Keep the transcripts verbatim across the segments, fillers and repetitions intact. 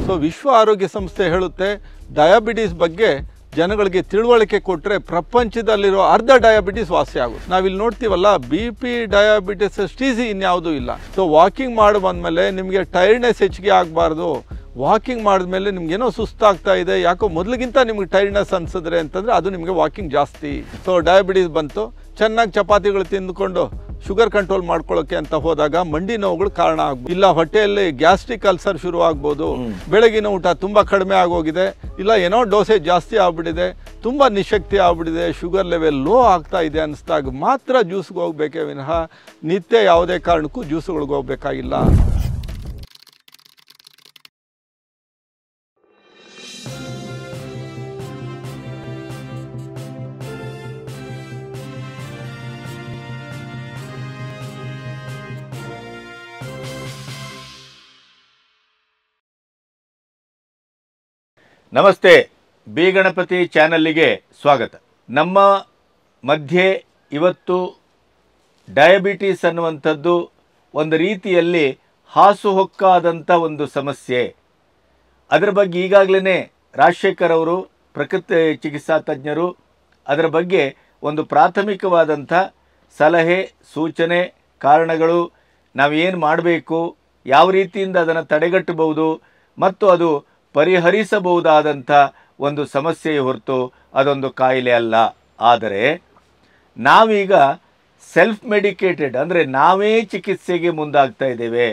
So ವಿಶ್ವ ಆರೋಗ್ಯ ಸಂಸ್ಥೆ ಹೇಳುತ್ತೆ ಡಯಾಬಿಟೀಸ್ ಬಗ್ಗೆ ಜನಗಳಿಗೆ ತಿಳುವಳಿಕೆ ಕೊಟ್ಟರೆ ಪ್ರಪಂಚದಲ್ಲಿರೋ ಅರ್ಧ ಡಯಾಬಿಟಿಸ್ ವಾಸಿ ಆಗುತ್ತೆ. ನಾವಿಲ್ಲಿ ನೋಡ್ತೀವಲ್ಲ, ಬಿ ಪಿ ಡಯಾಬಿಟಿಸ್ ಸ್ಟೀಸಿ ಇನ್ಯಾವುದೂ ಇಲ್ಲ. ಸೊ ವಾಕಿಂಗ್ ಮಾಡಿ ಬಂದಮೇಲೆ ನಿಮಗೆ ಟೈರ್ಡ್ನೆಸ್ ಹೆಚ್ಚಿಗೆ ಆಗಬಾರ್ದು. ವಾಕಿಂಗ್ ಮಾಡಿದ್ಮೇಲೆ ನಿಮ್ಗೇನೋ ಸುಸ್ತಾಗ್ತಾ ಇದೆ, ಯಾಕೋ ಮೊದಲಿಗಿಂತ ನಿಮ್ಗೆ ಟೈರ್ಡ್ನೆಸ್ ಅನ್ಸಿದ್ರೆ ಅಂತಂದರೆ ಅದು ನಿಮಗೆ ವಾಕಿಂಗ್ ಜಾಸ್ತಿ. ಸೊ ಡಯಾಬಿಟೀಸ್ ಬಂತು, ಚೆನ್ನಾಗಿ ಚಪಾತಿಗಳು ತಿಂದುಕೊಂಡು ಶುಗರ್ ಕಂಟ್ರೋಲ್ ಮಾಡ್ಕೊಳ್ಳೋಕೆ ಅಂತ ಹೋದಾಗ ಮಂಡಿ ನೋವುಗಳು ಕಾರಣ ಆಗ್ಬೋದು. ಇಲ್ಲ ಹೊಟ್ಟೆಯಲ್ಲಿ ಗ್ಯಾಸ್ಟ್ರಿಕ್ ಅಲ್ಸರ್ ಶುರು ಆಗ್ಬೋದು. ಬೆಳಗಿನ ಊಟ ತುಂಬ ಕಡಿಮೆ ಆಗೋಗಿದೆ, ಇಲ್ಲ ಏನೋ ಡೋಸೇಜ್ ಜಾಸ್ತಿ ಆಗ್ಬಿಟ್ಟಿದೆ, ತುಂಬ ನಿಶಕ್ತಿ ಆಗ್ಬಿಟ್ಟಿದೆ, ಶುಗರ್ ಲೆವೆಲ್ ಲೋ ಆಗ್ತಾ ಇದೆ ಅನಿಸಿದಾಗ ಮಾತ್ರ ಜ್ಯೂಸ್ಗೆ ಹೋಗ್ಬೇಕೇ ವಿನಃ ನಿತ್ಯ ಯಾವುದೇ ಕಾರಣಕ್ಕೂ ಜ್ಯೂಸ್ಗಳಿಗೆ ಹೋಗ್ಬೇಕಾಗಿಲ್ಲ. ನಮಸ್ತೆ, ಬಿ ಗಣಪತಿ ಚಾನಲ್ಲಿಗೆ ಸ್ವಾಗತ. ನಮ್ಮ ಮಧ್ಯೆ ಇವತ್ತು ಡಯಾಬಿಟೀಸ್ ಅನ್ನುವಂಥದ್ದು ಒಂದು ರೀತಿಯಲ್ಲಿ ಹಾಸುಹೊಕ್ಕಾದಂಥ ಒಂದು ಸಮಸ್ಯೆ. ಅದರ ಬಗ್ಗೆ ಈಗಾಗಲೇ ರಾಜಶೇಖರ್ ಅವರು, ಪ್ರಕೃತಿ ಚಿಕಿತ್ಸಾ ತಜ್ಞರು, ಅದರ ಬಗ್ಗೆ ಒಂದು ಪ್ರಾಥಮಿಕವಾದಂಥ ಸಲಹೆ, ಸೂಚನೆ, ಕಾರಣಗಳು, ನಾವೇನು ಮಾಡಬೇಕು, ಯಾವ ರೀತಿಯಿಂದ ಅದನ್ನು ತಡೆಗಟ್ಟಬಹುದು ಮತ್ತು ಅದು ಪರಿಹರಿಸಬಹುದಾದಂಥ ಒಂದು ಸಮಸ್ಯೆಯ ಹೊರತು ಅದೊಂದು ಕಾಯಿಲೆ ಅಲ್ಲ. ಆದರೆ ನಾವೀಗ ಸೆಲ್ಫ್ ಮೆಡಿಕೇಟೆಡ್ ಅಂದರೆ ನಾವೇ ಚಿಕಿತ್ಸೆಗೆ ಮುಂದಾಗ್ತಾ ಇದ್ದೇವೆ.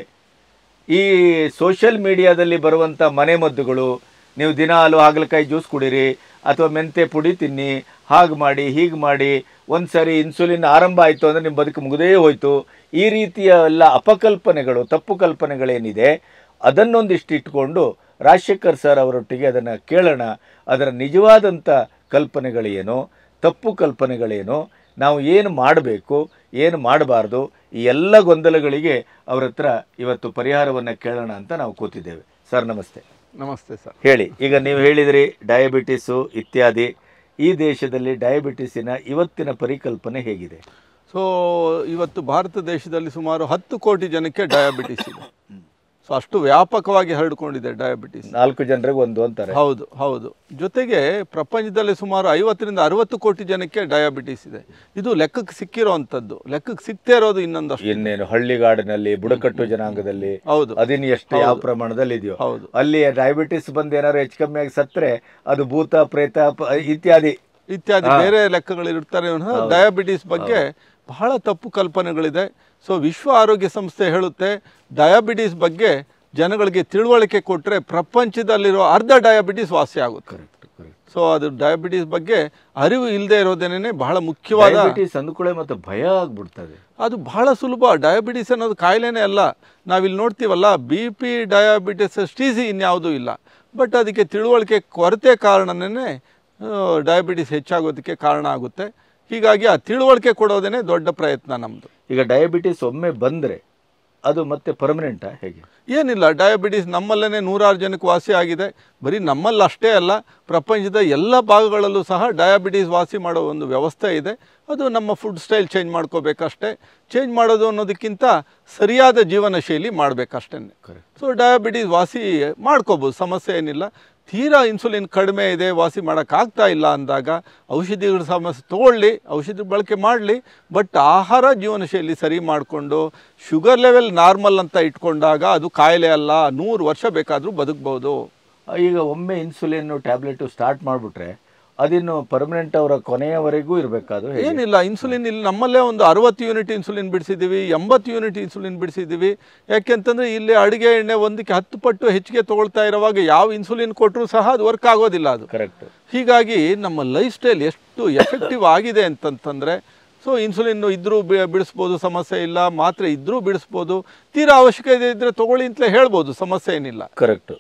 ಈ ಸೋಷಿಯಲ್ ಮೀಡಿಯಾದಲ್ಲಿ ಬರುವಂಥ ಮನೆಮದ್ದುಗಳು, ನೀವು ದಿನಾಲು ಹಾಗಲಕಾಯಿ ಜ್ಯೂಸ್ ಕುಡೀರಿ ಅಥವಾ ಮೆಂತೆ ಪುಡಿ ತಿನ್ನಿ, ಹಾಗೆ ಮಾಡಿ ಹೀಗೆ ಮಾಡಿ, ಒಂದು ಸಾರಿ ಇನ್ಸುಲಿನ್ ಆರಂಭ ಆಯಿತು ಅಂದರೆ ನಿಮ್ಮ ಬದುಕು ಮುಗಿದೇ ಹೋಯಿತು, ಈ ರೀತಿಯ ಎಲ್ಲ ಅಪಕಲ್ಪನೆಗಳು, ತಪ್ಪು ಕಲ್ಪನೆಗಳೇನಿದೆ ಅದನ್ನೊಂದಿಷ್ಟು ಇಟ್ಕೊಂಡು ರಾಜಶೇಖರ್ ಸರ್ ಅವರೊಟ್ಟಿಗೆ ಅದನ್ನು ಕೇಳೋಣ. ಅದರ ನಿಜವಾದಂಥ ಕಲ್ಪನೆಗಳೇನು, ತಪ್ಪು ಕಲ್ಪನೆಗಳೇನು, ನಾವು ಏನು ಮಾಡಬೇಕು, ಏನು ಮಾಡಬಾರ್ದು, ಈ ಎಲ್ಲ ಗೊಂದಲಗಳಿಗೆ ಅವರ ಹತ್ರ ಇವತ್ತು ಪರಿಹಾರವನ್ನು ಕೇಳೋಣ ಅಂತ ನಾವು ಕೂತಿದ್ದೇವೆ. ಸರ್ ನಮಸ್ತೆ. ನಮಸ್ತೆ ಸರ್. ಹೇಳಿ, ಈಗ ನೀವು ಹೇಳಿದಿರಿ ಡಯಾಬಿಟಿಸು ಇತ್ಯಾದಿ, ಈ ದೇಶದಲ್ಲಿ ಡಯಾಬಿಟಿಸಿನ ಇವತ್ತಿನ ಪರಿಕಲ್ಪನೆ ಹೇಗಿದೆ? ಸೊ ಇವತ್ತು ಭಾರತ ದೇಶದಲ್ಲಿ ಸುಮಾರು ಹತ್ತು ಕೋಟಿ ಜನಕ್ಕೆ ಡಯಾಬಿಟಿಸ್ ಇದೆ. ಸೊ ಅಷ್ಟು ವ್ಯಾಪಕವಾಗಿ ಹರಡಿಕೊಂಡಿದೆ ಡಯಾಬಿಟಿಸ್. ನಾಲ್ಕು ಜನರಿಗೆ ಒಂದು ಅಂತಾರೆ. ಹೌದು ಹೌದು ಜೊತೆಗೆ ಪ್ರಪಂಚದಲ್ಲಿ ಸುಮಾರು ಐವತ್ತರಿಂದ ಅರವತ್ತು ಕೋಟಿ ಜನಕ್ಕೆ ಡಯಾಬಿಟಿಸ್ ಇದೆ. ಇದು ಲೆಕ್ಕಕ್ಕೆ ಸಿಕ್ಕಿರೋ ಅಂಥದ್ದು. ಲೆಕ್ಕಕ್ಕೆ ಸಿಗ್ತಾ ಇರೋದು ಇನ್ನೊಂದಷ್ಟು. ಇನ್ನೇನು ಹಳ್ಳಿಗಾಡಿನಲ್ಲಿ ಬುಡಕಟ್ಟು ಜನಾಂಗದಲ್ಲಿ ಹೌದು ಅದಿನ್ನು ಎಷ್ಟು ಯಾವ ಪ್ರಮಾಣದಲ್ಲಿ ಇದೆಯೋ ಹೌದು. ಅಲ್ಲಿ ಡಯಾಬಿಟಿಸ್ ಬಂದು ಏನಾದ್ರು ಹೆಚ್ಚು ಕಮ್ಮಿ ಆಗಿ ಸತ್ತರೆ ಅದು ಭೂತ ಪ್ರೇತ ಇತ್ಯಾದಿ ಇತ್ಯಾದಿ ಬೇರೆ ಲೆಕ್ಕಗಳಿರ್ತಾರೆ. ಡಯಾಬಿಟಿಸ್ ಬಗ್ಗೆ ಬಹಳ ತಪ್ಪು ಕಲ್ಪನೆಗಳಿದೆ. ಸೊ ವಿಶ್ವ ಆರೋಗ್ಯ ಸಂಸ್ಥೆ ಹೇಳುತ್ತೆ ಡಯಾಬಿಟೀಸ್ ಬಗ್ಗೆ ಜನಗಳಿಗೆ ತಿಳುವಳಿಕೆ ಕೊಟ್ಟರೆ ಪ್ರಪಂಚದಲ್ಲಿರೋ ಅರ್ಧ ಡಯಾಬಿಟಿಸ್ ವಾಸಿ ಆಗುತ್ತೆ. ಸೊ ಅದು ಡಯಾಬಿಟೀಸ್ ಬಗ್ಗೆ ಅರಿವು ಇಲ್ಲದೆ ಇರೋದೇನೆ ಬಹಳ ಮುಖ್ಯವಾದ. ಅಂದ್ಕೊಳ್ಳೆ ಮತ್ತು ಭಯ ಆಗ್ಬಿಡ್ತದೆ. ಅದು ಬಹಳ ಸುಲಭ. ಡಯಾಬಿಟೀಸ್ ಅನ್ನೋದು ಕಾಯಿಲೆನೇ ಅಲ್ಲ. ನಾವಿಲ್ಲಿ ನೋಡ್ತೀವಲ್ಲ, ಬಿ ಪಿ ಡಯಾಬಿಟಿಸ್ ಸ್ಟೀಸಿ ಇನ್ಯಾವುದೂ ಇಲ್ಲ. ಬಟ್ ಅದಕ್ಕೆ ತಿಳುವಳಿಕೆ ಕೊರತೆ ಕಾರಣನೇ ಡಯಾಬಿಟಿಸ್ ಹೆಚ್ಚಾಗೋದಕ್ಕೆ ಕಾರಣ ಆಗುತ್ತೆ. ಹೀಗಾಗಿ ಆ ತಿಳುವಳಿಕೆ ಕೊಡೋದೇ ದೊಡ್ಡ ಪ್ರಯತ್ನ ನಮ್ಮದು. ಈಗ ಡಯಾಬಿಟಿಸ್ ಒಮ್ಮೆ ಬಂದರೆ ಅದು ಮತ್ತೆ ಪರ್ಮನೆಂಟಾ ಹೇಗೆ? ಏನಿಲ್ಲ, ಡಯಾಬಿಟಿಸ್ ನಮ್ಮಲ್ಲೇ ನೂರಾರು ಜನಕ್ಕೆ ವಾಸಿ ಆಗಿದೆ. ಬರೀ ನಮ್ಮಲ್ಲಿ ಅಷ್ಟೇ ಅಲ್ಲ, ಪ್ರಪಂಚದ ಎಲ್ಲ ಭಾಗಗಳಲ್ಲೂ ಸಹ ಡಯಾಬಿಟಿಸ್ ವಾಸಿ ಮಾಡೋ ಒಂದು ವ್ಯವಸ್ಥೆ ಇದೆ. ಅದು ನಮ್ಮ ಫುಡ್ ಸ್ಟೈಲ್ ಚೇಂಜ್ ಮಾಡ್ಕೋಬೇಕಷ್ಟೇ. ಚೇಂಜ್ ಮಾಡೋದು ಅನ್ನೋದಕ್ಕಿಂತ ಸರಿಯಾದ ಜೀವನ ಶೈಲಿ ಮಾಡಬೇಕಷ್ಟೇ. ಸೊ ಡಯಾಬಿಟಿಸ್ ವಾಸಿ ಮಾಡ್ಕೋಬೋದು, ಸಮಸ್ಯೆ ಏನಿಲ್ಲ. ತೀರಾ ಇನ್ಸುಲಿನ್ ಕಡಿಮೆ ಇದೆ, ವಾಸಿ ಮಾಡೋಕ್ಕಾಗ್ತಾ ಇಲ್ಲ ಅಂದಾಗ ಔಷಧಿಗಳ ಸಮಸ್ಯೆ ತೊಗೊಳ್ಳಿ, ಔಷಧಿ ಬಳಕೆ ಮಾಡಲಿ. ಬಟ್ ಆಹಾರ ಜೀವನ ಶೈಲಿ ಸರಿ ಮಾಡಿಕೊಂಡು ಶುಗರ್ ಲೆವೆಲ್ ನಾರ್ಮಲ್ ಅಂತ ಇಟ್ಕೊಂಡಾಗ ಅದು ಕಾಯಿಲೆ ಅಲ್ಲ. ನೂರು ವರ್ಷ ಬೇಕಾದರೂ ಬದುಕ್ಬೋದು. ಈಗ ಒಮ್ಮೆ ಇನ್ಸುಲಿನ್ ಟ್ಯಾಬ್ಲೆಟು ಸ್ಟಾರ್ಟ್ ಮಾಡಿಬಿಟ್ರೆ ಅದಿನ್ನು ಪರ್ಮನೆಂಟ್ ಅವರ ಕೊನೆಯವರೆಗೂ ಇರಬೇಕಾದು? ಏನಿಲ್ಲ, ಇನ್ಸುಲಿನ್ ಇಲ್ಲಿ ನಮ್ಮಲ್ಲೇ ಒಂದು ಅರವತ್ತು ಯೂನಿಟ್ ಇನ್ಸುಲಿನ್ ಬಿಡಿಸಿದ್ದೀವಿ, ಎಂಬತ್ತು ಯೂನಿಟ್ ಇನ್ಸುಲಿನ್ ಬಿಡಿಸಿದ್ದೀವಿ. ಯಾಕೆಂತಂದರೆ ಇಲ್ಲಿ ಅಡುಗೆ ಎಣ್ಣೆ ಒಂದಕ್ಕೆ ಹತ್ತು ಪಟ್ಟು ಹೆಚ್ಚಿಗೆ ತೊಗೊಳ್ತಾ ಇರುವಾಗ ಯಾವ ಇನ್ಸುಲಿನ್ ಕೊಟ್ಟರೂ ಸಹ ಅದು ವರ್ಕ್ ಆಗೋದಿಲ್ಲ. ಅದು ಕರೆಕ್ಟ್. ಹೀಗಾಗಿ ನಮ್ಮ ಲೈಫ್ ಸ್ಟೈಲ್ ಎಷ್ಟು ಎಫೆಕ್ಟಿವ್ ಆಗಿದೆ ಅಂತಂತಂದರೆ, ಸೊ ಇನ್ಸುಲಿನ್ ಇದ್ದರೂ ಬಿಡಿಸ್ಬೋದು, ಸಮಸ್ಯೆ ಇಲ್ಲ. ಮಾತ್ರೆ ಇದ್ದರೂ ಬಿಡಿಸ್ಬೋದು. ತೀರಾ ಅವಶ್ಯಕತೆ ಇದ್ದರೆ ತೊಗೊಳ್ಳಿ ಅಂತಲೇ ಹೇಳ್ಬೋದು, ಸಮಸ್ಯೆ ಏನಿಲ್ಲ. ಕರೆಕ್ಟು.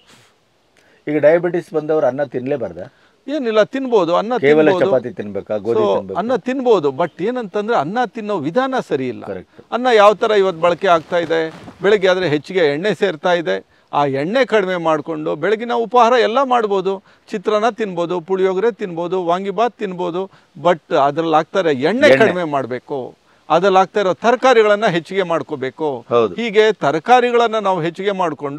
ಈಗ ಡಯಾಬಿಟಿಸ್ ಬಂದವರು ಅನ್ನ ತಿನ್ನಲೇಬಾರ್ದ? ಏನಿಲ್ಲ, ತಿನ್ಬೋದು. ಅನ್ನ ಚಪಾತಿ ತಿನ್ಬೇಕಾ, ಗೋಧಿ ತಿನ್ಬೇಕಾ? ಅನ್ನ ತಿನ್ಬೋದು. ಬಟ್ ಏನಂತಂದ್ರೆ ಅನ್ನ ತಿನ್ನೋ ವಿಧಾನ ಸರಿ ಇಲ್ಲ. ಅನ್ನ ಯಾವ ಥರ ಇವತ್ತು ಬಳಕೆ ಆಗ್ತಾ ಇದೆ, ಬೆಳಗ್ಗೆ ಆದರೆ ಹೆಚ್ಚಿಗೆ ಎಣ್ಣೆ ಸೇರ್ತಾ ಇದೆ. ಆ ಎಣ್ಣೆ ಕಡಿಮೆ ಮಾಡಿಕೊಂಡು ಬೆಳಗಿನ ಉಪಹಾರ ಎಲ್ಲ ಮಾಡ್ಬೋದು. ಚಿತ್ರಾನ್ನ ತಿನ್ಬೋದು, ಪುಳಿಯೋಗರೆ ತಿನ್ಬೋದು, ವಾಂಗಿಬಾತ್ ತಿನ್ಬೋದು. ಬಟ್ ಅದ್ರಲ್ಲಿ ಆಗ್ತಾರೆ ಎಣ್ಣೆ ಕಡಿಮೆ ಮಾಡಬೇಕು. ಅದ್ರಲ್ಲಿ ಆಗ್ತಾ ಇರೋ ತರಕಾರಿಗಳನ್ನು ಹೆಚ್ಚಿಗೆ ಮಾಡ್ಕೋಬೇಕು. ಹೀಗೆ ತರಕಾರಿಗಳನ್ನು ನಾವು ಹೆಚ್ಚಿಗೆ ಮಾಡಿಕೊಂಡು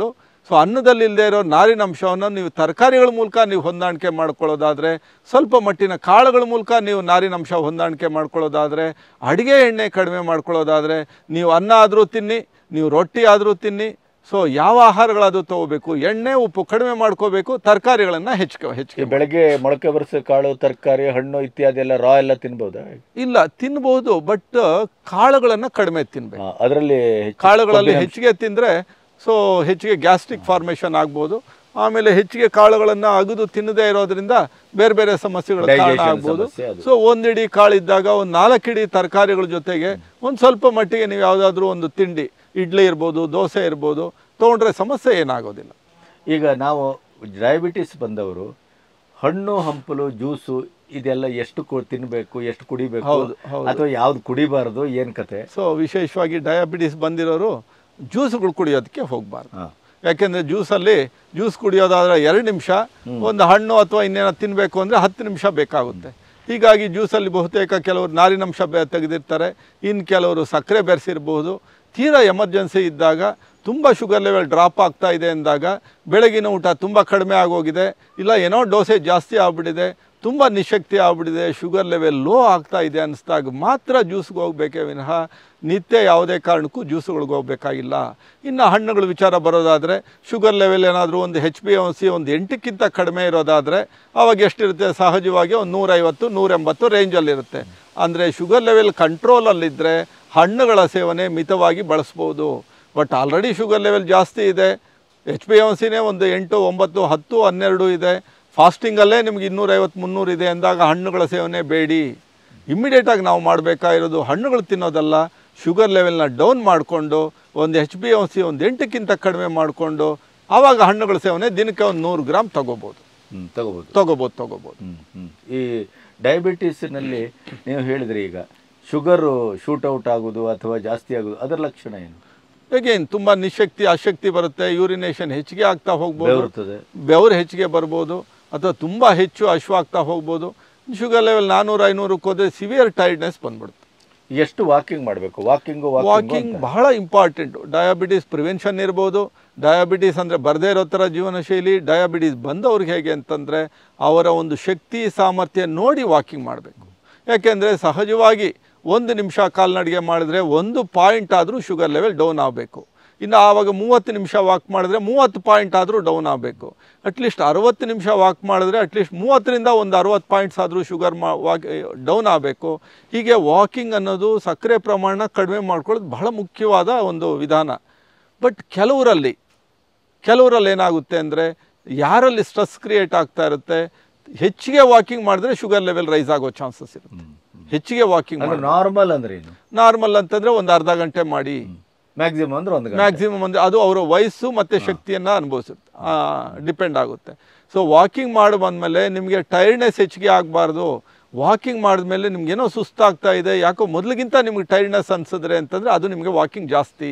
ಸೊ ಅನ್ನದಲ್ಲಿ ಇಲ್ಲದೆ ಇರೋ ನಾರಿನಂಶವನ್ನು ನೀವು ತರಕಾರಿಗಳ ಮೂಲಕ ನೀವು ಹೊಂದಾಣಿಕೆ ಮಾಡ್ಕೊಳ್ಳೋದಾದರೆ, ಸ್ವಲ್ಪ ಮಟ್ಟಿನ ಕಾಳುಗಳ ಮೂಲಕ ನೀವು ನಾರಿನಂಶ ಹೊಂದಾಣಿಕೆ ಮಾಡ್ಕೊಳ್ಳೋದಾದರೆ, ಅಡುಗೆ ಎಣ್ಣೆ ಕಡಿಮೆ ಮಾಡ್ಕೊಳ್ಳೋದಾದರೆ, ನೀವು ಅನ್ನ ಆದರೂ ತಿನ್ನಿ, ನೀವು ರೊಟ್ಟಿ ಆದರೂ ತಿನ್ನಿ. ಸೊ ಯಾವ ಆಹಾರಗಳಾದರೂ ತೊಗೋಬೇಕು, ಎಣ್ಣೆ ಉಪ್ಪು ಕಡಿಮೆ ಮಾಡ್ಕೋಬೇಕು, ತರಕಾರಿಗಳನ್ನು ಹೆಚ್ಚಿಗೆ ಹೆಚ್ಚಿಗೆ. ಬೆಳಗ್ಗೆ ಮೊಳಕೆ ಬರಿಸೋ ಕಾಳು, ತರಕಾರಿ, ಹಣ್ಣು ಇತ್ಯಾದಿ ಎಲ್ಲ ರಾ ಎಲ್ಲ ತಿನ್ಬೋದಾ? ಇಲ್ಲ, ತಿನ್ಬೋದು, ಬಟ್ ಕಾಳುಗಳನ್ನು ಕಡಿಮೆ ತಿನ್ಬೇಕು. ಅದರಲ್ಲಿ ಕಾಳುಗಳಲ್ಲಿ ಹೆಚ್ಚಿಗೆ ತಿಂದರೆ ಸೊ ಹೆಚ್ಚಿಗೆ ಗ್ಯಾಸ್ಟ್ರಿಕ್ ಫಾರ್ಮೇಷನ್ ಆಗ್ಬೋದು. ಆಮೇಲೆ ಹೆಚ್ಚಿಗೆ ಕಾಳುಗಳನ್ನು ಅಗದು ತಿನ್ನದೇ ಇರೋದ್ರಿಂದ ಬೇರೆ ಬೇರೆ ಸಮಸ್ಯೆಗಳ ಕಾರಣ ಆಗ್ಬೋದು. ಸೊ ಒಂದಿಡೀ ಕಾಳಿದ್ದಾಗ ಒಂದು ನಾಲ್ಕಿಡೀ ತರಕಾರಿಗಳ ಜೊತೆಗೆ ಒಂದು ಸ್ವಲ್ಪ ಮಟ್ಟಿಗೆ ನೀವು ಯಾವುದಾದ್ರೂ ಒಂದು ತಿಂಡಿ, ಇಡ್ಲಿ ಇರ್ಬೋದು, ದೋಸೆ ಇರ್ಬೋದು, ತೊಗೊಂಡ್ರೆ ಸಮಸ್ಯೆ ಏನಾಗೋದಿಲ್ಲ. ಈಗ ನಾವು ಡಯಾಬಿಟಿಸ್ ಬಂದವರು ಹಣ್ಣು ಹಂಪಲು ಜ್ಯೂಸು ಇದೆಲ್ಲ ಎಷ್ಟು ತಿನ್ನಬೇಕು, ಎಷ್ಟು ಕುಡಿಬೇಕು, ಅಥವಾ ಯಾವ್ದು ಕುಡಿಬಾರ್ದು, ಏನು ಕತೆ? ಸೊ ವಿಶೇಷವಾಗಿ ಡಯಾಬಿಟಿಸ್ ಬಂದಿರೋರು ಜ್ಯೂಸ್ಗಳು ಕುಡಿಯೋದಕ್ಕೆ ಹೋಗಬಾರ್ದು. ಯಾಕೆಂದರೆ ಜ್ಯೂಸಲ್ಲಿ ಜ್ಯೂಸ್ ಕುಡಿಯೋದಾದ್ರೆ ಎರಡು ನಿಮಿಷ, ಒಂದು ಹಣ್ಣು ಅಥವಾ ಇನ್ನೇನೋ ತಿನ್ನಬೇಕು ಅಂದರೆ ಹತ್ತು ನಿಮಿಷ ಬೇಕಾಗುತ್ತೆ. ಹೀಗಾಗಿ ಜ್ಯೂಸಲ್ಲಿ ಬಹುತೇಕ ಕೆಲವರು ನಾರಿನಂಶ ಬೆ ತೆಗೆದಿರ್ತಾರೆ, ಇನ್ನು ಕೆಲವರು ಸಕ್ಕರೆ ಬೆರೆಸಿರ್ಬೋದು. ತೀರಾ ಎಮರ್ಜೆನ್ಸಿ ಇದ್ದಾಗ, ತುಂಬ ಶುಗರ್ ಲೆವೆಲ್ ಡ್ರಾಪ್ ಆಗ್ತಾ ಇದೆ ಅಂದಾಗ, ಬೆಳಗಿನ ಊಟ ತುಂಬ ಕಡಿಮೆ ಆಗೋಗಿದೆ, ಇಲ್ಲ ಏನೋ ಡೋಸೇಜ್ ಜಾಸ್ತಿ ಆಗಿಬಿಟ್ಟಿದೆ, ತುಂಬ ನಿಶಕ್ತಿ ಆಗಿಬಿಟ್ಟಿದೆ, ಶುಗರ್ ಲೆವೆಲ್ ಲೋ ಆಗ್ತಾ ಇದೆ ಅನ್ನಿಸ್ದಾಗ ಮಾತ್ರ ಜ್ಯೂಸ್ಗೆ ಹೋಗಬೇಕೇ ವಿನಃ ನಿತ್ಯ ಯಾವುದೇ ಕಾರಣಕ್ಕೂ ಜ್ಯೂಸುಗಳಿಗೆ ಹೋಗಬೇಕಾಗಿಲ್ಲ. ಇನ್ನು ಹಣ್ಣುಗಳ ವಿಚಾರ ಬರೋದಾದರೆ, ಶುಗರ್ ಲೆವೆಲ್ ಏನಾದರೂ ಒಂದು ಹೆಚ್ ಬಿ ಎಮ್ ಸಿ ಒಂದು ಎಂಟಕ್ಕಿಂತ ಕಡಿಮೆ ಇರೋದಾದರೆ ಆವಾಗ ಎಷ್ಟಿರುತ್ತೆ? ಸಹಜವಾಗಿ ಒಂದು ನೂರೈವತ್ತು ನೂರೆಂಬತ್ತು ರೇಂಜಲ್ಲಿರುತ್ತೆ. ಅಂದರೆ ಶುಗರ್ ಲೆವೆಲ್ ಕಂಟ್ರೋಲಲ್ಲಿದ್ದರೆ ಹಣ್ಣುಗಳ ಸೇವನೆ ಮಿತವಾಗಿ ಬಳಸ್ಬೋದು. ಬಟ್ ಆಲ್ರೆಡಿ ಶುಗರ್ ಲೆವೆಲ್ ಜಾಸ್ತಿ ಇದೆ, ಎಚ್ ಬಿ ಎಮ್ ಸಿನೇ ಒಂದು ಎಂಟು ಒಂಬತ್ತು ಹತ್ತು ಹನ್ನೆರಡು ಇದೆ, ಫಾಸ್ಟಿಂಗಲ್ಲೇ ನಿಮ್ಗೆ ಇನ್ನೂರೈವತ್ತು ಮುನ್ನೂರು ಇದೆ ಅಂದಾಗ ಹಣ್ಣುಗಳ ಸೇವನೆ ಬೇಡಿ. ಇಮ್ಮಿಡಿಯೇಟಾಗಿ ನಾವು ಮಾಡಬೇಕಾಗಿರೋದು ಹಣ್ಣುಗಳು ತಿನ್ನೋದಲ್ಲ, ಶುಗರ್ ಲೆವೆಲ್ನ ಡೌನ್ ಮಾಡಿಕೊಂಡು ಒಂದು ಎಚ್ ಬಿ ಎಮ್ ಸಿ ಒಂದು ಎಂಟಕ್ಕಿಂತ ಕಡಿಮೆ ಮಾಡಿಕೊಂಡು ಆವಾಗ ಹಣ್ಣುಗಳ ಸೇವನೆ ದಿನಕ್ಕೆ ಒಂದು ನೂರು ಗ್ರಾಮ್ ತಗೋಬೋದು ತಗೋಬೋದು ತಗೋಬೋದು ತಗೋಬೋದು ಈ ಡಯಾಬಿಟಿಸ್ನಲ್ಲಿ ನೀವು ಹೇಳಿದ್ರಿ, ಈಗ ಶುಗರು ಶೂಟೌಟ್ ಆಗೋದು ಅಥವಾ ಜಾಸ್ತಿ ಆಗೋದು, ಅದರ ಲಕ್ಷಣ ಏನು? ಅಗೇನ್ ತುಂಬ ನಿಶಕ್ತಿ ಅಶಕ್ತಿ ಬರುತ್ತೆ, ಯೂರಿನೇಷನ್ ಹೆಚ್ಚಿಗೆ ಆಗ್ತಾ ಹೋಗ್ಬೋದು, ಬೆವರು ಹೆಚ್ಚಿಗೆ ಬರ್ಬೋದು, ಅಥವಾ ತುಂಬ ಹೆಚ್ಚು ಅಶ್ವಾಗ್ತಾ ಹೋಗ್ಬೋದು. ಶುಗರ್ ಲೆವೆಲ್ ನಾನ್ನೂರು ಐನೂರಕ್ಕೆ ಹೋದರೆ ಸಿವಿಯರ್ ಟೈರ್ಡ್ನೆಸ್ ಬಂದ್ಬಿಡುತ್ತೆ. ಎಷ್ಟು ವಾಕಿಂಗ್ ಮಾಡಬೇಕು? ವಾಕಿಂಗು ವಾಕಿಂಗ್ ಬಹಳ ಇಂಪಾರ್ಟೆಂಟು. ಡಯಾಬಿಟಿಸ್ ಪ್ರಿವೆನ್ಷನ್ ಇರ್ಬೋದು. ಡಯಾಬಿಟಿಸ್ ಅಂದರೆ ಬರದೇ ಇರೋ ಥರ ಜೀವನ ಶೈಲಿ. ಡಯಾಬಿಟಿಸ್ ಬಂದವ್ರಿಗೆ ಹೇಗೆ ಅಂತಂದರೆ ಅವರ ಒಂದು ಶಕ್ತಿ ಸಾಮರ್ಥ್ಯ ನೋಡಿ ವಾಕಿಂಗ್ ಮಾಡಬೇಕು. ಯಾಕೆಂದರೆ ಸಹಜವಾಗಿ ಒಂದು ನಿಮಿಷ ಕಾಲ್ನಡಿಗೆ ಮಾಡಿದ್ರೆ ಒಂದು ಪಾಯಿಂಟ್ ಆದರೂ ಶುಗರ್ ಲೆವೆಲ್ ಡೌನ್ ಆಗಬೇಕು. ಇನ್ನು ಆವಾಗ ಮೂವತ್ತು ನಿಮಿಷ ವಾಕ್ ಮಾಡಿದ್ರೆ ಮೂವತ್ತು ಪಾಯಿಂಟ್ ಆದರೂ ಡೌನ್ ಆಗಬೇಕು. ಅಟ್ಲೀಸ್ಟ್ ಅರವತ್ತು ನಿಮಿಷ ವಾಕ್ ಮಾಡಿದ್ರೆ ಅಟ್ಲೀಸ್ಟ್ ಮೂವತ್ತರಿಂದ ಒಂದು ಅರವತ್ತು ಪಾಯಿಂಟ್ಸ್ ಆದರೂ ಶುಗರ್ ಮಾ ವಾಕ್ ಡೌನ್ ಆಗಬೇಕು. ಹೀಗೆ ವಾಕಿಂಗ್ ಅನ್ನೋದು ಸಕ್ಕರೆ ಪ್ರಮಾಣ ಕಡಿಮೆ ಮಾಡ್ಕೊಳ್ಳೋದು ಬಹಳ ಮುಖ್ಯವಾದ ಒಂದು ವಿಧಾನ. ಬಟ್ ಕೆಲವರಲ್ಲಿ ಕೆಲವರಲ್ಲಿ ಏನಾಗುತ್ತೆ ಅಂದರೆ, ಯಾರಲ್ಲಿ ಸ್ಟ್ರೆಸ್ ಕ್ರಿಯೇಟ್ ಆಗ್ತಾ ಇರುತ್ತೆ, ಹೆಚ್ಚಿಗೆ ವಾಕಿಂಗ್ ಮಾಡಿದ್ರೆ ಶುಗರ್ ಲೆವೆಲ್ ರೈಸ್ ಆಗೋ ಚಾನ್ಸಸ್ ಇರುತ್ತೆ. ಹೆಚ್ಚಿಗೆ ವಾಕಿಂಗ್ ನಾರ್ಮಲ್ ಅಂದರೆ ಏನು? ನಾರ್ಮಲ್ ಅಂತಂದರೆ ಒಂದು ಅರ್ಧ ಗಂಟೆ ಮಾಡಿ, ಮ್ಯಾಕ್ಸಿಮಮ್ ಅಂದರೆ ಒಂದು ಮ್ಯಾಕ್ಸಿಮಮ್ ಅಂದರೆ ಅದು ಅವರ ವಯಸ್ಸು ಮತ್ತು ಶಕ್ತಿಯನ್ನು ಅನುಭವಿಸುತ್ತೆ, ಡಿಪೆಂಡ್ ಆಗುತ್ತೆ. ಸೊ ವಾಕಿಂಗ್ ಮಾಡಿ ಬಂದಮೇಲೆ ನಿಮಗೆ ಟೈರ್ಡ್ನೆಸ್ ಹೆಚ್ಚಿಗೆ ಆಗಬಾರ್ದು. ವಾಕಿಂಗ್ ಮಾಡಿದ್ಮೇಲೆ ನಿಮ್ಗೇನೋ ಸುಸ್ತಾಗ್ತಾ ಇದೆ, ಯಾಕೋ ಮೊದಲಿಗಿಂತ ನಿಮ್ಗೆ ಟೈರ್ಡ್ನೆಸ್ ಅನ್ಸಿದ್ರೆ ಅಂತಂದರೆ ಅದು ನಿಮಗೆ ವಾಕಿಂಗ್ ಜಾಸ್ತಿ.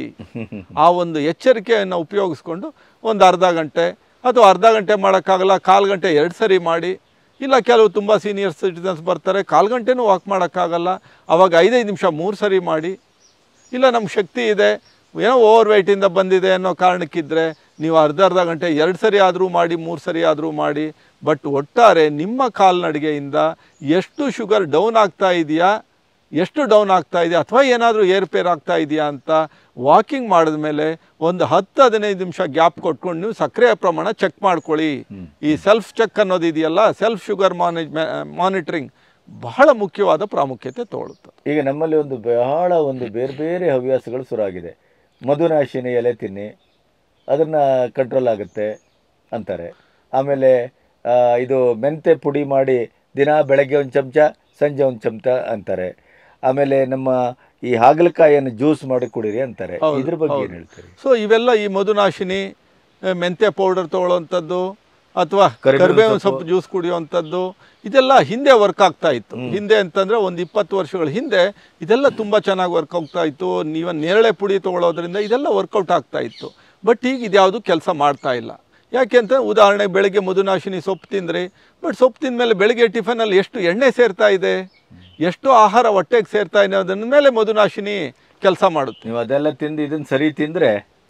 ಆ ಒಂದು ಎಚ್ಚರಿಕೆಯನ್ನು ಉಪಯೋಗಿಸ್ಕೊಂಡು ಒಂದು ಅರ್ಧ ಗಂಟೆ ಅಥವಾ ಅರ್ಧ ಗಂಟೆ ಮಾಡೋಕ್ಕಾಗಲ್ಲ ಕಾಲು ಗಂಟೆ ಎರಡು ಸರಿ ಮಾಡಿ. ಇಲ್ಲ ಕೆಲವು ತುಂಬ ಸೀನಿಯರ್ ಸಿಟಿಸನ್ಸ್ ಬರ್ತಾರೆ, ಕಾಲು ಗಂಟೆನೂ ವಾಕ್ ಮಾಡೋಕ್ಕಾಗಲ್ಲ, ಆವಾಗ ಐದೈದು ನಿಮಿಷ ಮೂರು ಸರಿ ಮಾಡಿ. ಇಲ್ಲ ನಮ್ಗೆ ಶಕ್ತಿ ಇದೆ, ಏನೋ ಓವರ್ ವೆಯ್ಟಿಂದ ಬಂದಿದೆ ಅನ್ನೋ ಕಾರಣಕ್ಕಿದ್ದರೆ ನೀವು ಅರ್ಧ ಅರ್ಧ ಗಂಟೆ ಎರಡು ಸರಿ ಆದರೂ ಮಾಡಿ, ಮೂರು ಸರಿ ಆದರೂ ಮಾಡಿ. ಬಟ್ ಒಟ್ಟಾರೆ ನಿಮ್ಮ ಕಾಲ್ನಡಿಗೆಯಿಂದ ಎಷ್ಟು ಶುಗರ್ ಡೌನ್ ಆಗ್ತಾ ಇದೆಯಾ, ಎಷ್ಟು ಡೌನ್ ಆಗ್ತಾ ಇದೆಯಾ, ಅಥವಾ ಏನಾದರೂ ಏರ್ಪೇರ್ ಆಗ್ತಾ ಇದೆಯಾ ಅಂತ ವಾಕಿಂಗ್ ಮಾಡಿದ ಮೇಲೆ ಒಂದು ಹತ್ತು ಹದಿನೈದು ನಿಮಿಷ ಗ್ಯಾಪ್ ಕೊಟ್ಕೊಂಡು ನೀವು ಸಕ್ಕರೆಯ ಪ್ರಮಾಣ ಚೆಕ್ ಮಾಡ್ಕೊಳ್ಳಿ. ಈ ಸೆಲ್ಫ್ ಚೆಕ್ ಅನ್ನೋದು ಇದೆಯಲ್ಲ, ಸೆಲ್ಫ್ ಶುಗರ್ ಮಾನಿಜ್ ಮಾನಿಟ್ರಿಂಗ್ ಬಹಳ ಮುಖ್ಯವಾದ ಪ್ರಾಮುಖ್ಯತೆ ತಗೊಳ್ಳುತ್ತೆ. ಈಗ ನಮ್ಮಲ್ಲಿ ಒಂದು ಬಹಳ ಒಂದು ಬೇರೆ ಬೇರೆ ಹವ್ಯಾಸಗಳು ಶುರುವಾಗಿದೆ. ಮಧುನಾಶಿನಿ ಎಲೆ ತಿನ್ನಿ, ಅದನ್ನು ಕಂಟ್ರೋಲ್ ಆಗುತ್ತೆ ಅಂತಾರೆ. ಆಮೇಲೆ ಇದು ಮೆಂತೆ ಪುಡಿ ಮಾಡಿ ದಿನ ಬೆಳಗ್ಗೆ ಒಂದು ಚಮಚ ಸಂಜೆ ಒಂದು ಚಮಚ ಅಂತಾರೆ. ಆಮೇಲೆ ನಮ್ಮ ಈ ಹಾಗಲಕಾಯಿಯನ್ನು ಜ್ಯೂಸ್ ಮಾಡಿ ಕುಡೀರಿ ಅಂತಾರೆ. ಇದ್ರ ಬಗ್ಗೆ ಏನು ಹೇಳ್ತಾರೆ? ಸೊ ಇವೆಲ್ಲ ಈ ಮಧುನಾಶಿನಿ, ಮೆಂತೆ ಪೌಡರ್ ತೊಗೊಳ್ಳೋವಂಥದ್ದು ಅಥವಾ ಕರಿಬೇವಿನ ಸೊಪ್ಪು ಜ್ಯೂಸ್ ಕುಡಿಯುವಂಥದ್ದು, ಇದೆಲ್ಲ ಹಿಂದೆ ವರ್ಕ್ ಆಗ್ತಾ ಇತ್ತು. ಹಿಂದೆ ಅಂತಂದರೆ ಒಂದು ಇಪ್ಪತ್ತು ವರ್ಷಗಳ ಹಿಂದೆ ಇದೆಲ್ಲ ತುಂಬ ಚೆನ್ನಾಗಿ ವರ್ಕ್ ಆಗ್ತಾ ಇತ್ತು. ನೀವು ನೇರಳೆ ಪುಡಿ ತೊಗೊಳ್ಳೋದ್ರಿಂದ ಇದೆಲ್ಲ ವರ್ಕೌಟ್ ಆಗ್ತಾ ಇತ್ತು. ಬಟ್ ಈಗ ಇದ್ಯಾವುದು ಕೆಲಸ ಮಾಡ್ತಾ ಇಲ್ಲ. ಯಾಕೆ ಅಂತ, ಉದಾಹರಣೆಗೆ ಬೆಳಗ್ಗೆ ಮಧುನಾಶಿನಿ ಸೊಪ್ಪು ತಿಂದ್ರಿ, ಬಟ್ ಸೊಪ್ಪು ತಿಂದಮೇಲೆ ಬೆಳಗ್ಗೆ ಟಿಫನಲ್ಲಿ ಎಷ್ಟು ಎಣ್ಣೆ ಸೇರ್ತಾ ಇದೆ, ಎಷ್ಟು ಆಹಾರ ಹೊಟ್ಟೆಗೆ ಸೇರ್ತಾ ಇದೆ, ಅದನ್ನ ಮೇಲೆ ಮಧುನಾಶಿನಿ ಕೆಲಸ ಮಾಡುತ್ತೆ. ನೀವು ಅದೆಲ್ಲ ತಿಂದು ಇದನ್ನು ಸರಿ ತಿಂದರೆ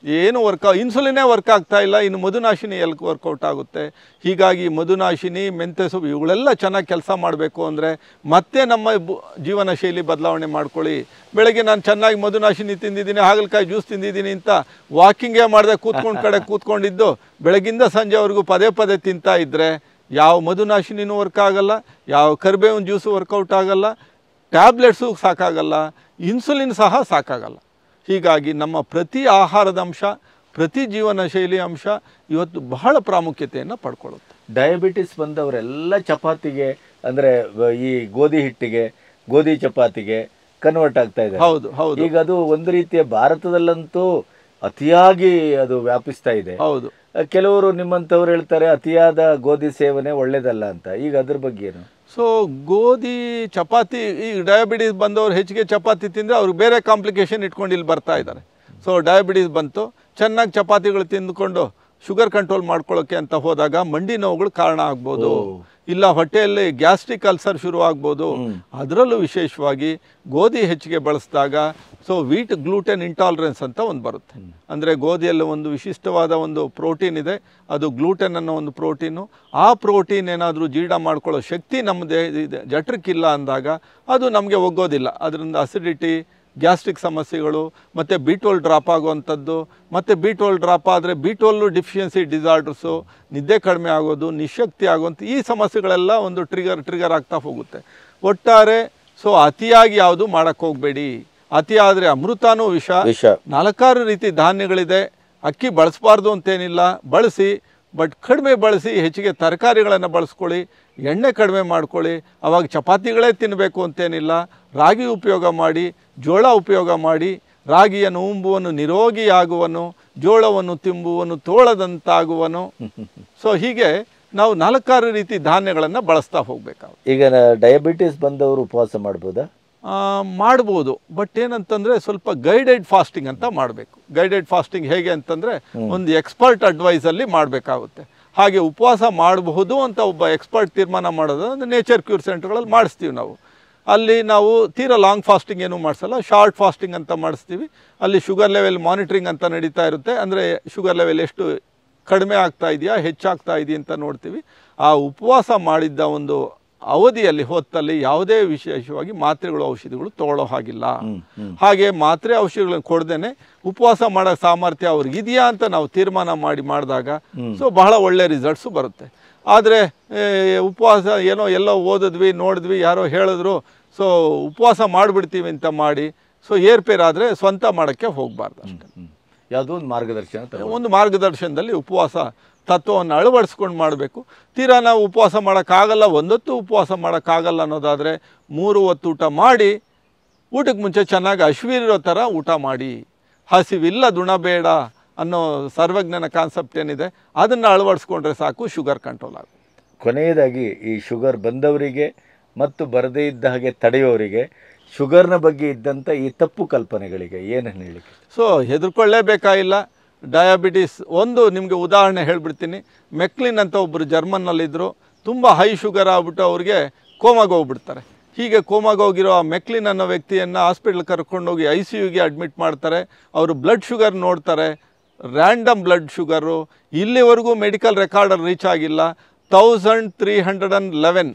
ಏನು ವರ್ಕ್ ಇನ್ಸುಲಿನೇ ವರ್ಕ್ ಆಗ್ತಾ ಇಲ್ಲ, ಇನ್ನು ಮಧುನಾಶಿನಿ ಎಲ್ಲಿ ವರ್ಕೌಟ್ ಆಗುತ್ತೆ. ಹೀಗಾಗಿ ಮಧುನಾಶಿನಿ, ಮೆಂತ್ಯ ಸೊಪ್ಪು ಇವುಗಳೆಲ್ಲ ಚೆನ್ನಾಗಿ ಕೆಲಸ ಮಾಡಬೇಕು ಅಂದರೆ ಮತ್ತೆ ನಮ್ಮ ಜೀವನ ಶೈಲಿ ಬದಲಾವಣೆ ಮಾಡ್ಕೊಳ್ಳಿ. ಬೆಳಗ್ಗೆ ನಾನು ಚೆನ್ನಾಗಿ ಮಧುನಾಶಿನಿ ತಿಂದಿದ್ದೀನಿ, ಹಾಗಲಕಾಯಿ ಜ್ಯೂಸ್ ತಿಂದಿದ್ದೀನಿ ಅಂತ ವಾಕಿಂಗೇ ಮಾಡದೆ ಕೂತ್ಕೊಂಡು ಕಡೆ ಕೂತ್ಕೊಂಡಿದ್ದು ಬೆಳಗಿಂದ ಸಂಜೆವರೆಗೂ ಪದೇ ಪದೇ ತಿಂತಾ ಇದ್ದರೆ ಯಾವ ಮಧುನಾಶಿನಿನೂ ವರ್ಕ್ ಆಗಲ್ಲ, ಯಾವ ಕರಿಬೇವಿನ ಜ್ಯೂಸು ವರ್ಕೌಟ್ ಆಗಲ್ಲ, ಟ್ಯಾಬ್ಲೆಟ್ಸು ಸಾಕಾಗಲ್ಲ, ಇನ್ಸುಲಿನ್ ಸಹ ಸಾಕಾಗಲ್ಲ. ಹೀಗಾಗಿ ನಮ್ಮ ಪ್ರತಿ ಆಹಾರದ ಅಂಶ, ಪ್ರತಿ ಜೀವನ ಶೈಲಿ ಅಂಶ ಇವತ್ತು ಬಹಳ ಪ್ರಾಮುಖ್ಯತೆಯನ್ನು ಪಡ್ಕೊಳ್ಳುತ್ತೆ. ಡಯಾಬಿಟಿಸ್ ಬಂದವರೆಲ್ಲ ಚಪಾತಿಗೆ ಅಂದರೆ ಈ ಗೋಧಿ ಹಿಟ್ಟಿಗೆ, ಗೋಧಿ ಚಪಾತಿಗೆ ಕನ್ವರ್ಟ್ ಆಗ್ತಾ ಇದೆ. ಹೌದು ಹೌದು ಈಗ ಅದು ಒಂದು ರೀತಿಯ ಭಾರತದಲ್ಲಂತೂ ಅತಿಯಾಗಿ ಅದು ವ್ಯಾಪಿಸ್ತಾ ಇದೆ. ಹೌದು. ಕೆಲವರು ನಿಮ್ಮಂಥವ್ರು ಹೇಳ್ತಾರೆ ಅತಿಯಾದ ಗೋಧಿ ಸೇವನೆ ಒಳ್ಳೇದಲ್ಲ ಅಂತ. ಈಗ ಅದ್ರ ಬಗ್ಗೆ ಏನು? ಸೊ ಗೋಧಿ ಚಪಾತಿ, ಈ ಡಯಾಬಿಟೀಸ್ ಬಂದವರು ಹೆಚ್ಚಿಗೆ ಚಪಾತಿ ತಿಂದರೆ ಅವ್ರಿಗೆ ಬೇರೆ ಕಾಂಪ್ಲಿಕೇಶನ್ ಇಟ್ಕೊಂಡು ಇಲ್ಲಿ ಬರ್ತಾ ಇದ್ದಾರೆ. ಸೊ ಡಯಾಬಿಟೀಸ್ ಬಂತು, ಚೆನ್ನಾಗಿ ಚಪಾತಿಗಳು ತಿಂದುಕೊಂಡು ಶುಗರ್ ಕಂಟ್ರೋಲ್ ಮಾಡ್ಕೊಳ್ಳೋಕ್ಕೆ ಅಂತ ಹೋದಾಗ ಮಂಡಿ ನೋವುಗಳು ಕಾರಣ ಆಗ್ಬೋದು, ಇಲ್ಲ ಹೊಟ್ಟೆಯಲ್ಲಿ ಗ್ಯಾಸ್ಟ್ರಿಕ್ ಅಲ್ಸರ್ ಶುರು ಆಗ್ಬೋದು. ಅದರಲ್ಲೂ ವಿಶೇಷವಾಗಿ ಗೋಧಿ ಹೆಚ್ಚಿಗೆ ಬಳಸಿದಾಗ ಸೊ ವೀಟ್ ಗ್ಲೂಟೆನ್ ಇಂಟಾಲರೆನ್ಸ್ ಅಂತ ಒಂದು ಬರುತ್ತೆ. ಅಂದರೆ ಗೋಧಿಯಲ್ಲಿ ಒಂದು ವಿಶಿಷ್ಟವಾದ ಒಂದು ಪ್ರೋಟೀನ್ ಇದೆ, ಅದು ಗ್ಲೂಟೆನ್ ಅನ್ನೋ ಒಂದು ಪ್ರೋಟೀನು. ಆ ಪ್ರೋಟೀನ್ ಏನಾದರೂ ಜೀರ್ಣ ಮಾಡ್ಕೊಳ್ಳೋ ಶಕ್ತಿ ನಮ್ಮ ದೇಹ ಜಠರಕ್ಕಿಲ್ಲ ಅಂದಾಗ ಅದು ನಮಗೆ ಒಗ್ಗೋದಿಲ್ಲ. ಅದರಿಂದ ಅಸಿಡಿಟಿ, ಗ್ಯಾಸ್ಟ್ರಿಕ್ ಸಮಸ್ಯೆಗಳು, ಮತ್ತು ಬಿ ಟ್ವೆಲ್ ಡ್ರಾಪ್ ಆಗುವಂಥದ್ದು, ಮತ್ತು ಬಿ ಟ್ವೆಲ್ ಡ್ರಾಪ್ ಆದರೆ ಬಿ ಟ್ವೆಲ್ಲು ಡಿಫಿಷಿಯನ್ಸಿ ಡಿಸಾರ್ಡರ್ಸು, ನಿದ್ದೆ ಕಡಿಮೆ ಆಗೋದು, ನಿಶಕ್ತಿ ಆಗುವಂಥ ಈ ಸಮಸ್ಯೆಗಳೆಲ್ಲ ಒಂದು ಟ್ರಿಗರ್ ಟ್ರಿಗರ್ ಆಗ್ತಾ ಹೋಗುತ್ತೆ. ಒಟ್ಟಾರೆ ಸೊ ಅತಿಯಾಗಿ ಯಾವುದು ಮಾಡೋಕ್ಕೆ ಹೋಗಬೇಡಿ. ಅತಿ ಆದರೆ ಅಮೃತನೂ ವಿಷ. ವಿಷ. ನಾಲ್ಕಾರು ರೀತಿ ಧಾನ್ಯಗಳಿದೆ, ಅಕ್ಕಿ ಬಳಸಬಾರ್ದು ಅಂತೇನಿಲ್ಲ, ಬಳಸಿ, ಬಟ್ ಕಡಿಮೆ ಬಳಸಿ. ಹೆಚ್ಚಿಗೆ ತರಕಾರಿಗಳನ್ನು ಬಳಸ್ಕೊಳ್ಳಿ, ಎಣ್ಣೆ ಕಡಿಮೆ ಮಾಡ್ಕೊಳ್ಳಿ. ಅವಾಗ ಚಪಾತಿಗಳೇ ತಿನ್ನಬೇಕು ಅಂತೇನಿಲ್ಲ, ರಾಗಿ ಉಪಯೋಗ ಮಾಡಿ, ಜೋಳ ಉಪಯೋಗ ಮಾಡಿ. ರಾಗಿಯನ್ನು ಉಂಬುವನು ನಿರೋಗಿಯಾಗುವನು, ಜೋಳವನ್ನು ತಿಂಬುವನು ತೋಳದಂತಾಗುವನು. ಸೊ ಹೀಗೆ ನಾವು ನಾಲ್ಕಾರು ರೀತಿ ಧಾನ್ಯಗಳನ್ನು ಬಳಸ್ತಾ ಹೋಗ್ಬೇಕಾಗುತ್ತೆ. ಈಗ ಡಯಾಬಿಟಿಸ್ ಬಂದವರು ಉಪವಾಸ ಮಾಡ್ಬೋದಾ? ಮಾಡ್ಬೋದು, ಬಟ್ ಏನಂತಂದರೆ ಸ್ವಲ್ಪ ಗೈಡೆಡ್ ಫಾಸ್ಟಿಂಗ್ ಅಂತ ಮಾಡಬೇಕು. ಗೈಡೆಡ್ ಫಾಸ್ಟಿಂಗ್ ಹೇಗೆ ಅಂತಂದರೆ ಒಂದು ಎಕ್ಸ್ಪರ್ಟ್ ಅಡ್ವೈಸಲ್ಲಿ ಮಾಡಬೇಕಾಗುತ್ತೆ. ಹಾಗೆ ಉಪವಾಸ ಮಾಡಬಹುದು ಅಂತ ಒಬ್ಬ ಎಕ್ಸ್ಪರ್ಟ್ ತೀರ್ಮಾನ ಮಾಡೋದು ಅಂದರೆ ನೇಚರ್ ಕ್ಯೂರ್ ಸೆಂಟರ್ಗಳಲ್ಲಿ ಮಾಡಿಸ್ತೀವಿ ನಾವು. ಅಲ್ಲಿ ನಾವು ತೀರಾ ಲಾಂಗ್ ಫಾಸ್ಟಿಂಗ್ ಏನೂ ಮಾಡಿಸಲ್ಲ, ಶಾರ್ಟ್ ಫಾಸ್ಟಿಂಗ್ ಅಂತ ಮಾಡಿಸ್ತೀವಿ. ಅಲ್ಲಿ ಶುಗರ್ ಲೆವೆಲ್ ಮಾನಿಟ್ರಿಂಗ್ ಅಂತ ನಡೀತಾ ಇರುತ್ತೆ. ಅಂದರೆ ಶುಗರ್ ಲೆವೆಲ್ ಎಷ್ಟು ಕಡಿಮೆ ಆಗ್ತಾ ಇದೆಯಾ, ಹೆಚ್ಚಾಗ್ತಾ ಇದೆಯಾ ಅಂತ ನೋಡ್ತೀವಿ. ಆ ಉಪವಾಸ ಮಾಡಿದ್ದ ಒಂದು ಅವಧಿಯಲ್ಲಿ ಹೊತ್ತಲ್ಲಿ ಯಾವುದೇ ವಿಶೇಷವಾಗಿ ಮಾತ್ರೆಗಳು ಔಷಧಿಗಳು ತಗೊಳ್ಳೋ ಹಾಗಿಲ್ಲ. ಹಾಗೆ ಮಾತ್ರೆ ಔಷಧಿಗಳನ್ನು ಕೊಡ್ದೇನೆ ಉಪವಾಸ ಮಾಡೋ ಸಾಮರ್ಥ್ಯ ಅವ್ರಿಗೆ ಇದೆಯಾ ಅಂತ ನಾವು ತೀರ್ಮಾನ ಮಾಡಿ ಮಾಡಿದಾಗ ಸೊ ಬಹಳ ಒಳ್ಳೆ ರಿಸಲ್ಟ್ಸು ಬರುತ್ತೆ. ಆದರೆ ಉಪವಾಸ ಏನೋ ಎಲ್ಲೋ ಓದಿದ್ವಿ, ನೋಡಿದ್ವಿ, ಯಾರೋ ಹೇಳಿದ್ರು, ಸೊ ಉಪವಾಸ ಮಾಡಿಬಿಡ್ತೀವಿ ಅಂತ ಮಾಡಿ ಸೊ ಏರ್ಪೇರಾದರೆ ಸ್ವಂತ ಮಾಡೋಕ್ಕೆ ಹೋಗಬಾರ್ದು. ಅಷ್ಟೇ. ಯಾವುದೋ ಒಂದು ಮಾರ್ಗದರ್ಶನ, ಒಂದು ಮಾರ್ಗದರ್ಶನದಲ್ಲಿ ಉಪವಾಸ ತತ್ವವನ್ನು ಅಳವಡಿಸ್ಕೊಂಡು ಮಾಡಬೇಕು. ತೀರಾ ನಾವು ಉಪವಾಸ ಮಾಡೋಕ್ಕಾಗಲ್ಲ, ಒಂದೊತ್ತು ಉಪವಾಸ ಮಾಡೋಕ್ಕಾಗಲ್ಲ ಅನ್ನೋದಾದರೆ ಮೂರು ಹೊತ್ತು ಊಟ ಮಾಡಿ, ಊಟಕ್ಕೆ ಮುಂಚೆ ಚೆನ್ನಾಗಿ ಹಸಿವಿರೋ ಥರ ಊಟ ಮಾಡಿ. ಹಸಿವಿಲ್ಲ ದುಣಬೇಡ ಅನ್ನೋ ಸರ್ವಜ್ಞನ ಕಾನ್ಸೆಪ್ಟ್ ಏನಿದೆ ಅದನ್ನು ಅಳವಡಿಸ್ಕೊಂಡ್ರೆ ಸಾಕು, ಶುಗರ್ ಕಂಟ್ರೋಲ್ ಆಗುತ್ತೆ. ಕೊನೆಯದಾಗಿ ಈ ಶುಗರ್ ಬಂದವರಿಗೆ ಮತ್ತು ಬರದೇ ಇದ್ದ ಹಾಗೆ ತಡೆಯೋರಿಗೆ ಶುಗರ್ನ ಬಗ್ಗೆ ಇದ್ದಂಥ ಈ ತಪ್ಪು ಕಲ್ಪನೆಗಳಿಗೆ ಏನೇನು ಹೇಳಿ? ಸೊ ಹೆದರ್ಕೊಳ್ಳೇಬೇಕಾಗಿಲ್ಲ. ಡಯಾಬಿಟಿಸ್ ಒಂದು ನಿಮಗೆ ಉದಾಹರಣೆ ಹೇಳ್ಬಿಡ್ತೀನಿ. ಮೆಕ್ಲಿನ್ ಅಂತ ಒಬ್ಬರು ಜರ್ಮನ್ನಲ್ಲಿದ್ದರು, ತುಂಬ ಹೈ ಶುಗರ್ ಆಗ್ಬಿಟ್ಟು ಅವ್ರಿಗೆ ಕೋಮಾಗೆ ಹೋಗ್ಬಿಡ್ತಾರೆ. ಹೀಗೆ ಕೋಮಾಗೆ ಹೋಗಿರೋ ಆ ಮೆಕ್ಲಿನ್ ಅನ್ನೋ ವ್ಯಕ್ತಿಯನ್ನು ಹಾಸ್ಪಿಟ್ಲ್ ಕರ್ಕೊಂಡೋಗಿ ಐ ಸಿ ಯುಗೆ ಅಡ್ಮಿಟ್ ಮಾಡ್ತಾರೆ. ಅವರು ಬ್ಲಡ್ ಶುಗರ್ ನೋಡ್ತಾರೆ, ರ್ಯಾಂಡಮ್ ಬ್ಲಡ್ ಶುಗರು. ಇಲ್ಲಿವರೆಗೂ ಮೆಡಿಕಲ್ ರೆಕಾರ್ಡಲ್ಲಿ ರೀಚ್ ಆಗಿಲ್ಲ. Thousand three hundred and eleven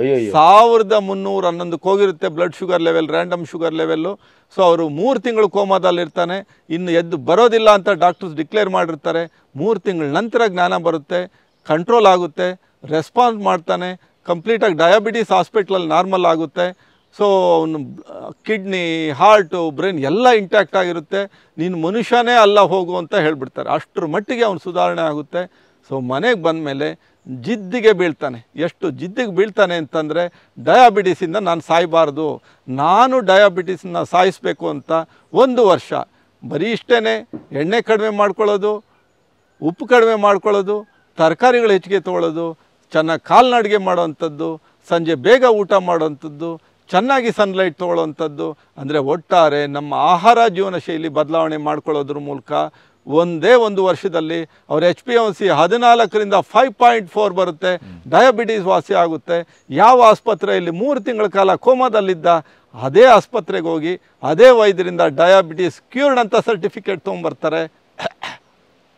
ಸಾವಿರದ ಮುನ್ನೂರ ಹನ್ನೊಂದಕ್ಕೆ ಹೋಗಿರುತ್ತೆ blood sugar level, random sugar level. So ಅವರು ಮೂರು ತಿಂಗಳು ಕೋಮಾದಲ್ಲಿರ್ತಾನೆ, ಇನ್ನು ಎದ್ದು ಬರೋದಿಲ್ಲ ಅಂತ ಡಾಕ್ಟರ್ಸ್ ಡಿಕ್ಲೇರ್ ಮಾಡಿರ್ತಾರೆ. ಮೂರು ತಿಂಗಳ ನಂತರ ಜ್ಞಾನ ಬರುತ್ತೆ, ಕಂಟ್ರೋಲ್ ಆಗುತ್ತೆ, ರೆಸ್ಪಾನ್ಸ್ ಮಾಡ್ತಾನೆ, ಕಂಪ್ಲೀಟಾಗಿ ಡಯಾಬಿಟೀಸ್ ಹಾಸ್ಪಿಟ್ಲಲ್ಲಿ ನಾರ್ಮಲ್ ಆಗುತ್ತೆ. ಸೊ ಅವನು ಕಿಡ್ನಿ, ಹಾರ್ಟು, ಬ್ರೈನ್ ಎಲ್ಲ ಇಂಟ್ಯಾಕ್ಟ್ ಆಗಿರುತ್ತೆ. ನೀನು ಮನುಷ್ಯನೇ ಅಲ್ಲ ಹೋಗು ಅಂತ ಹೇಳಿಬಿಡ್ತಾರೆ. ಅಷ್ಟರ ಮಟ್ಟಿಗೆ ಅವನು ಸುಧಾರಣೆ ಆಗುತ್ತೆ. ಸೊ ಮನೆಗೆ ಬಂದಮೇಲೆ ಜಿದ್ದಿಗೆ ಬೀಳ್ತಾನೆ. ಎಷ್ಟು ಜಿದ್ದಿಗೆ ಬೀಳ್ತಾನೆ ಅಂತಂದರೆ ಡಯಾಬಿಟೀಸಿಂದ ನಾನು ಸಾಯಬಾರ್ದು, ನಾನು ಡಯಾಬಿಟೀಸನ್ನ ಸಾಯಿಸಬೇಕು ಅಂತ ಒಂದು ವರ್ಷ ಬರೀ ಇಷ್ಟೇ ಎಣ್ಣೆ ಕಡಿಮೆ ಮಾಡ್ಕೊಳ್ಳೋದು, ಉಪ್ಪು ಕಡಿಮೆ ಮಾಡ್ಕೊಳ್ಳೋದು, ತರಕಾರಿಗಳು ಹೆಚ್ಚಿಗೆ ತೊಗೊಳ್ಳೋದು, ಚೆನ್ನಾಗಿ ಕಾಲ್ನಡಿಗೆ ಮಾಡೋವಂಥದ್ದು, ಸಂಜೆ ಬೇಗ ಊಟ ಮಾಡೋವಂಥದ್ದು, ಚೆನ್ನಾಗಿ ಸನ್ಲೈಟ್ ತೊಗೊಳ್ಳೋವಂಥದ್ದು. ಅಂದರೆ ಒಟ್ಟಾರೆ ನಮ್ಮ ಆಹಾರ ಜೀವನ ಶೈಲಿ ಬದಲಾವಣೆ ಮಾಡ್ಕೊಳ್ಳೋದ್ರ ಮೂಲಕ ಒಂದೇ ಒಂದು ವರ್ಷದಲ್ಲಿ ಅವ್ರ ಎಚ್ ಪಿ ಎಮ್ ಸಿ ಹದಿನಾಲ್ಕರಿಂದ ಫೈವ್ ಪಾಯಿಂಟ್ ಫೋರ್ ಬರುತ್ತೆ, ಡಯಾಬಿಟೀಸ್ ವಾಸಿ ಆಗುತ್ತೆ. ಯಾವ ಆಸ್ಪತ್ರೆಯಲ್ಲಿ ಮೂರು ತಿಂಗಳ ಕಾಲ ಕೋಮಾದಲ್ಲಿದ್ದ ಅದೇ ಆಸ್ಪತ್ರೆಗೆ ಹೋಗಿ ಅದೇ ವೈದ್ಯರಿಂದ ಡಯಾಬಿಟೀಸ್ ಕ್ಯೂರ್ಡ್ ಅಂತ ಸರ್ಟಿಫಿಕೇಟ್ ತೊಗೊಂಬರ್ತಾರೆ.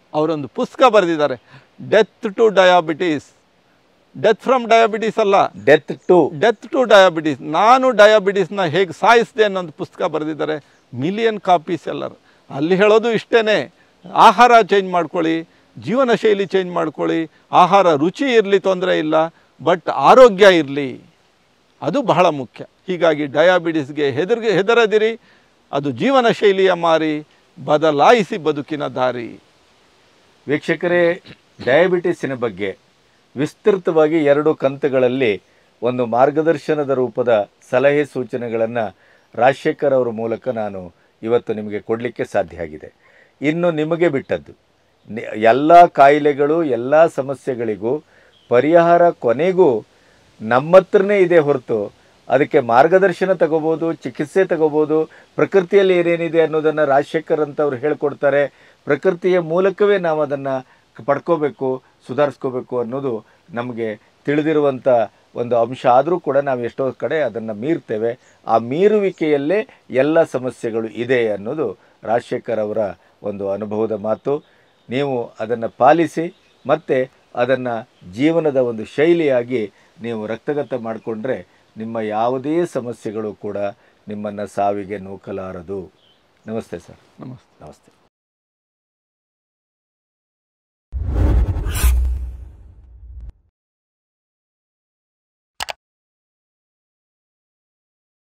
ಅವರೊಂದು ಪುಸ್ತಕ ಬರೆದಿದ್ದಾರೆ, death to diabetes. Death from diabetes ಅಲ್ಲ, death to death to diabetes. ನಾನು ಡಯಾಬಿಟೀಸ್ನ ಹೇಗೆ ಸಾಯಿಸಿದೆ ಅನ್ನೋದು ಪುಸ್ತಕ ಬರೆದಿದ್ದಾರೆ. ಮಿಲಿಯನ್ ಕಾಪೀಸ್ ಎಲ್ಲರು. ಅಲ್ಲಿ ಹೇಳೋದು ಇಷ್ಟೇ, ಆಹಾರ ಚೇಂಜ್ ಮಾಡ್ಕೊಳ್ಳಿ, ಜೀವನ ಶೈಲಿ ಚೇಂಜ್ ಮಾಡ್ಕೊಳ್ಳಿ, ಆಹಾರ ರುಚಿ ಇರಲಿ ತೊಂದರೆ ಇಲ್ಲ, ಬಟ್ ಆರೋಗ್ಯ ಇರಲಿ, ಅದು ಬಹಳ ಮುಖ್ಯ. ಹೀಗಾಗಿ ಡಯಾಬಿಟಿಸ್ಗೆ ಹೆದರ್ಗೆ ಹೆದರದಿರಿ, ಅದು ಜೀವನ ಶೈಲಿಯ ಮಾರಿ, ಬದಲಾಯಿಸಿ ಬದುಕಿನ ದಾರಿ. ವೀಕ್ಷಕರೇ, ಡಯಾಬಿಟಿಸಿನ ಬಗ್ಗೆ ವಿಸ್ತೃತವಾಗಿ ಎರಡು ಕಂತುಗಳಲ್ಲಿ ಒಂದು ಮಾರ್ಗದರ್ಶನದ ರೂಪದ ಸಲಹೆ ಸೂಚನೆಗಳನ್ನು ರಾಜಶೇಖರ್ ಅವರ ಮೂಲಕ ನಾನು ಇವತ್ತು ನಿಮಗೆ ಕೊಡಲಿಕ್ಕೆ ಸಾಧ್ಯ ಆಗಿದೆ. ಇನ್ನು ನಿಮಗೆ ಬಿಟ್ಟದ್ದು. ಎಲ್ಲ ಕಾಯಿಲೆಗಳು, ಎಲ್ಲ ಸಮಸ್ಯೆಗಳಿಗೂ ಪರಿಹಾರ ಕೊನೆಗೂ ನಮ್ಮ ಹತ್ರನೇ ಇದೆ ಹೊರತು ಅದಕ್ಕೆ ಮಾರ್ಗದರ್ಶನ ತಗೋಬೋದು, ಚಿಕಿತ್ಸೆ ತಗೋಬೋದು. ಪ್ರಕೃತಿಯಲ್ಲಿ ಏನೇನಿದೆ ಅನ್ನೋದನ್ನು ರಾಜಶೇಖರ್ ಅಂತವ್ರು ಹೇಳ್ಕೊಡ್ತಾರೆ. ಪ್ರಕೃತಿಯ ಮೂಲಕವೇ ನಾವು ಅದನ್ನು ಪಡ್ಕೋಬೇಕು, ಸುಧಾರಿಸ್ಕೋಬೇಕು ಅನ್ನೋದು ನಮಗೆ ತಿಳಿದಿರುವಂಥ ಒಂದು ಅಂಶ. ಆದರೂ ಕೂಡ ನಾವು ಎಷ್ಟೋ ಕಡೆ ಅದನ್ನು ಮೀರ್ತೇವೆ. ಆ ಮೀರುವಿಕೆಯಲ್ಲೇ ಎಲ್ಲ ಸಮಸ್ಯೆಗಳು ಇದೆ ಅನ್ನೋದು ರಾಜಶೇಖರ್ ಅವರ ಒಂದು ಅನುಭವದ ಮಾತು. ನೀವು ಅದನ್ನು ಪಾಲಿಸಿ ಮತ್ತು ಅದನ್ನು ಜೀವನದ ಒಂದು ಶೈಲಿಯಾಗಿ ನೀವು ರಕ್ತಗತ ಮಾಡಿಕೊಂಡ್ರೆ ನಿಮ್ಮ ಯಾವುದೇ ಸಮಸ್ಯೆಗಳು ಕೂಡ ನಿಮ್ಮನ್ನು ಸಾವಿಗೆ ನೂಕಲಾರದು. ನಮಸ್ತೆ ಸರ್. ನಮಸ್ತೆ. ನಮಸ್ತೆ.